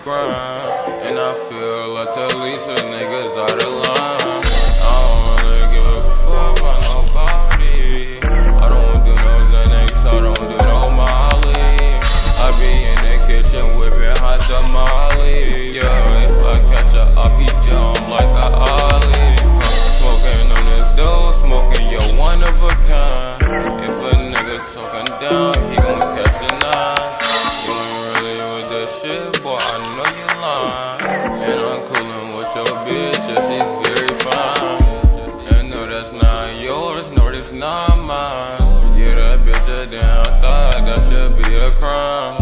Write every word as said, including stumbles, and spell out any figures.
grind. And I feel like the least of niggas out of line. I don't really give a fuck about nobody. I don't do no Xanax, I don't do no Molly. I be in the kitchen whipping hot tamale. Yeah, if I catch a I be jump like a ollie. Smoking on this dough, smoking yo one of a kind. If a nigga talking down, he gon' catch the nine. You ain't really with that shit, boy, I know you lying. And I'm coolin' with your bitch, yeah, she's very fine. And no, that's not yours, no, that's not mine. Yeah, that bitch a damn thought, that should be a crime.